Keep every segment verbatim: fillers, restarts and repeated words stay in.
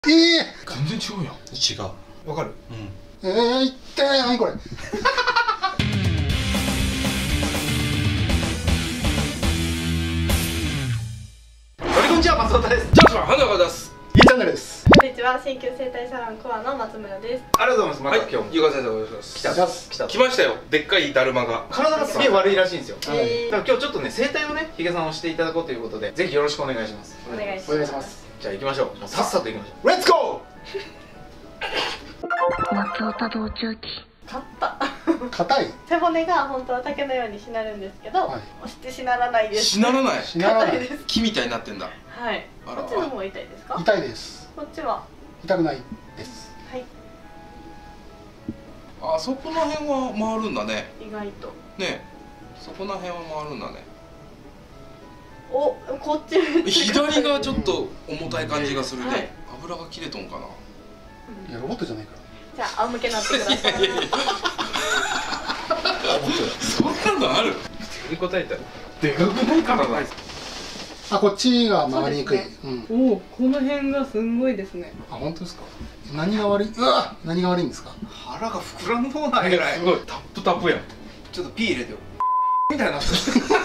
ええ全然違うやん。 違う。 わかる？ うん。 えー、いってー、何これ。 こんにちは、松本です。 ジャスマン花川です。 いいチャンネルです。 こんにちは、鍼灸整体サロンコアの松村です。 ありがとうございます。またはい、 今日もゆか先生お願いします。 来た。来た。 来ましたよ。でっかいだるまが。 体がすげえ悪いらしいんですよ。 はいだから今日ちょっとね、整体をね、ヒゲさんをしていただこうということで、ぜひよろしくお願いします。 お願いします。 お願いします。 じゃあ行きましょう。もうさっさと行きましょう。レッツゴ松尾多動中期。 買った硬い。 背骨が本当は竹のようにしなるんですけど、 はい押してしならないです。 しならない。 しならない。 硬いです。 木みたいになってんだ。 はい。 あらこっちの方が痛いですか？ 痛いです。 こっちは。 痛くないです。 はい。 あ、そこの辺は回るんだね。 意外と。 ね。そこの辺は回るんだね。 お、こっちめっちゃ硬い。 左がちょっと重たい感じがするはいね。油が切れとんかな。 いや、ロボットじゃないから。 じゃあ仰向けになってください。 そんなのある？ ー。答えたら。 でかくないからな。 あ、こっちが回りにくい。 そうですうん。 おお、この辺がすんごいですね。 あ、本当ですか。何が悪い。うわ、何が悪いんですか。 腹が膨らんどうないぐらい。 すごいタップタップやん。 ちょっとピー入れてよ。みたいな。 腸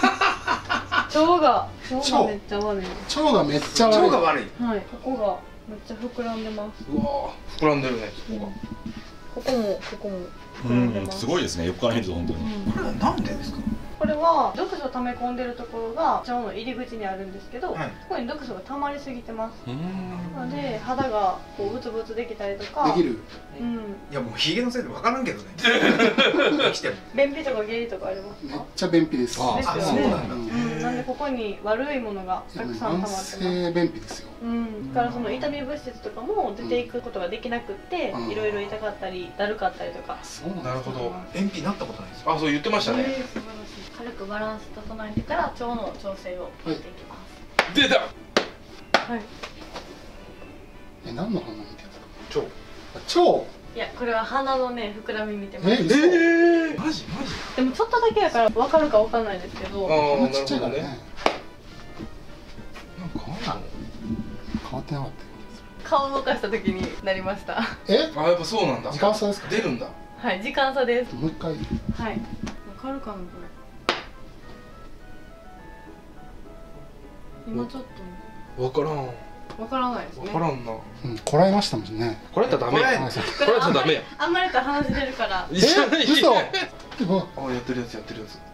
が、腸がめっちゃ悪い。 腸がめっちゃ悪い。 腸が悪い。 はい、ここがめっちゃ膨らんでます。 うわー、膨らんでるね。そこが。 ここもここもう膨らんでまん、 す。 すごいですね。横から見ると本当に。 これはなんでですか？ これは毒素溜め込んでるところが腸の入り口にあるんですけど、 はいここに毒素が溜まりすぎてます。 うーん。 なので肌がこうブツブツできたりとか、 できる。 うん、 いやもうヒゲのせいでわからんけどね。生きてる。 便秘とか下痢とかありますか？ めっちゃ便秘です。 ああ、 ですよね。 そうなんだ。 うんうん、なんでここに悪いものがたくさん溜まって慢ます。 性便秘ですよ。 うん、だからその痛み物質とかも出ていくことができなくって、 うんいろいろ痛かったりだるかったりとか。 そうなんだ。 なるほど。 便秘になったことないですよ。 あ、そう言ってましたね。 えー素晴らしい。軽くバランス整えてから腸の調整をしていきます。 出た。 はい。 え、何の反応見てるんです腸。 か。腸。 いや、これは鼻のね膨らみ見てます。 え、嘘。 ええ。マジマジ。 でもちょっとだけやから分かるか分かんないですけど、 あこんなあ、 ちっちゃいからね。 ね。 なんか変わらん変わってなかっ顔動かした時になりました。 た。え、 あ、やっぱそうなんだ。 時間差ですか。 出るんだ。 はい、時間差です。 もう一回。 はい。分かるかなこれ。今ちょっわからん。 と分からないですね。 わからんな。 うん、こらえましたもんね。 これやったらダメや。 こはいそうこれやったらダメや。 あんまりと話出るから。 え、嘘。でも、 あ、やってるやつやってるやつ。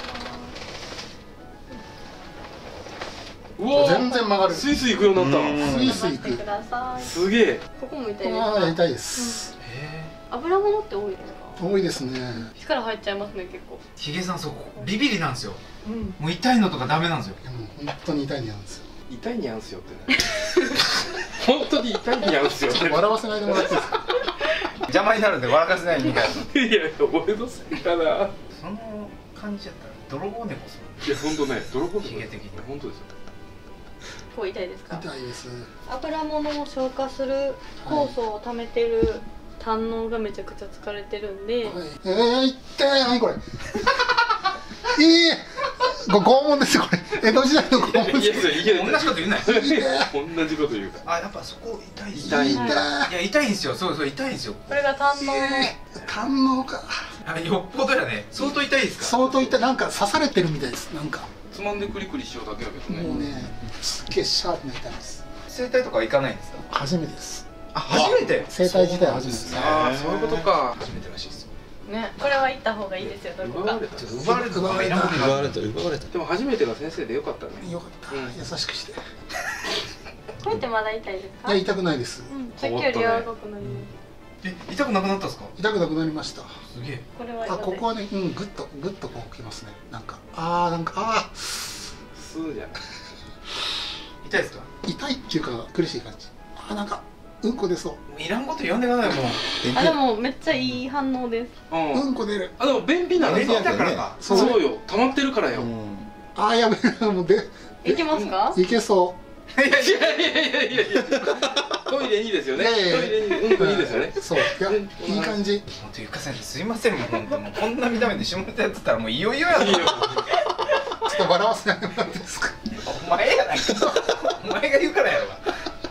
うわ全然曲がる。 スイスイ行くようになっうんスイスイ行く。 してください。 た。すげえ。 ここも痛いですああ、 か？ 痛いです。 油物って多いですか？ 多いですね。 力入っちゃいますね結構。 ヒゲさんそうビビリなんですよ。 うん。 もう痛いのとかダメなんですよ。 でも、本当に痛いんですよ。 痛いにゃんすよってね。本当に痛いにゃんすよって。 笑わせないでもらっていいですか。 邪魔になるんで笑かせないみたいな。 いやいや、俺のせいかな。いや、 その感じやったら泥棒猫す本当ね、泥棒ヒゲ的に本当ですよ。 こう痛いですか？ 痛いです。 油物を消化する酵素を貯めてる胆のうがめちゃくちゃ疲れてるんで、 はい。えー、痛い。何これ。いい。ご拷問ですよ、これ。江戸時代の拷問いやです。 いやいや、 同じこと言うなよ。 同じこと言うかあ、やっぱそこ痛いっす痛いい痛い。 や痛いんですよ。そうそう痛いんですよ。 これが胆のうの胆のか。 あ、よっぽどやね。相当痛いですか？ 相当痛い。なんか刺されてるみたいです。なんか。 ら。つまんでクリクリしようだけだけどね。 もうね、すっげえシャープな痛いです。 整体とかは行かないんですか？ 初めてです。 あ、初めて。 整体自体初めてです。 ああ、そういうことか。 初めてらしいですよ。 ね、これは行った方がいいですよどこか。 奪われた。 ちょっと奪われるとかいらんことになる。 奪われた、奪われた。 でも初めてが先生でよかったね。 よかった。 うん優しくして。いこれってまだ痛いですか？ や、痛くないです。 うん、さっきより柔らかくなります。 え、痛くなくなったんですか？ 痛くなくなりました。 すげえ。 これはあ、ここはね、うん、ぐっと、ぐっとこうきますね。なんか、あー、なんか、あすーじゃん。 痛いですか？ ー、痛いっていうか、苦しい感じ。あー、なんか、うんこ出そう。 もういらんこと言わんでくださいもう。 あ、でもめっちゃいい反応です。 う。 うんんこ出る。 あ、でも便秘なの便秘さ。 だからか。 そうそうよ。溜まってるからよ。 あー、やべえ、もうで、 いけますか？ いけそいやいやいやいやいやいやいや。トイレいいですよね。トイいやいやレにうんこいいですよね。 う。そう、いや、いい感じ。 本当ゆか先生すいませんもう本当もうこんな見た目で下ネタやってたらもういよいよやぞ。 いいよ。 ちょっと笑わせないでもらっていいですか。 お前やないか。お前が言うからやろが。 回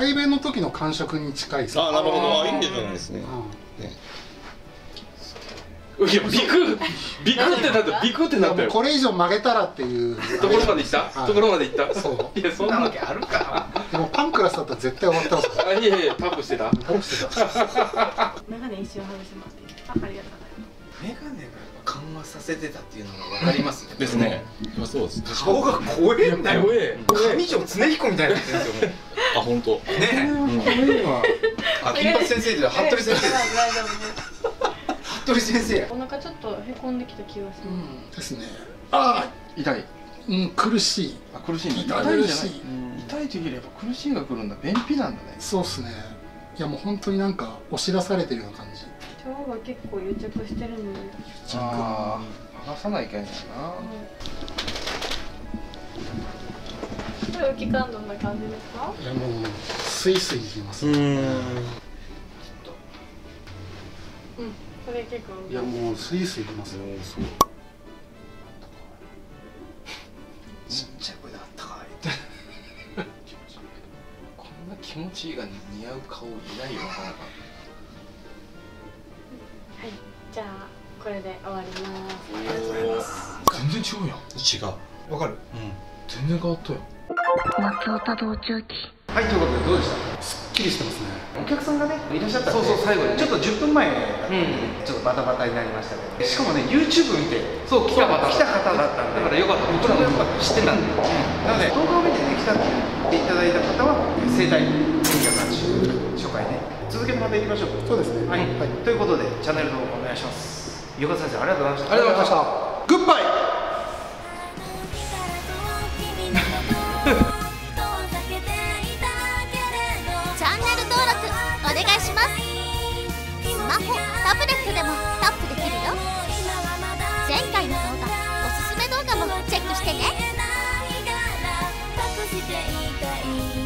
排便の時の感触に近いです。 あ、なるほど。あ、いいんじゃないですね。 うんねいやビクビクってなったビクってなったよ。 これ以上曲げたらっていうところまで行ったはいところまで行ったそういやそんなそんなわけあるか。 でもパンクラスだったら絶対終わってますから。 あいやいやタップしてた倒してた。 メガネ一瞬外してもらっていいですか？ありがとうございます。 メガネがやっぱ緩和させてたっていうのが分かりますね。 ですね。今そうです。 顔が怖えんだよ。 怖え上条恒彦みたいになってるんですよ。もあ、本当。 うねえ。あ、金八先生で服部先生。 大丈夫です。 服部先生や。 お腹ちょっとへこんできた気がします。 うんですね。 あ痛いうん、苦しい。 あ苦しいんだ痛い痛いじゃないし痛い時にやっぱ苦しいが来るんだ便秘なんだねそうっすね。いやもう本当になんか押し出されてるような感じ。 腸が結構癒着してるので。 ああ剥がさないかんやなこれ浮き感どんな感じですか？ いやもうスイスイいきます。 うん。 うん。これ結構。 いやもうスイスイいきますよ。 そう。 ちっちゃい声であったかい。 こんな気持ちいいが似合う顔いないよなかなかはい。じゃあこれで終わります。 ありがとうございます。 全然違うやん違う。 わかる。 うん。 全然変わったよ松尾多動中期はい、ということでどうでした？ すっきりしてますね。 お客さんがねいらっしゃったんで、 そうそう最後にねちょっとじゅっぷんまえうんちょっとバタバタになりましたけど、しかもね YouTube 見てそう来た方来た方だったんで、 だからよかった僕らもやっぱ知ってたんでなので動画を見てね来たって言っていただいた方は盛大に人気が初回ね続けてまたいきましょう。 そうですね。 はい、 はい。 ということでチャンネル登録お願いします。ゆうか先生ありがとうございました。 ありがとうございましたグッバイ。 チャンネル登録お願いします。スマホ、タブレットでもタップできるよ。前回の動画、おすすめ動画もチェックしてね。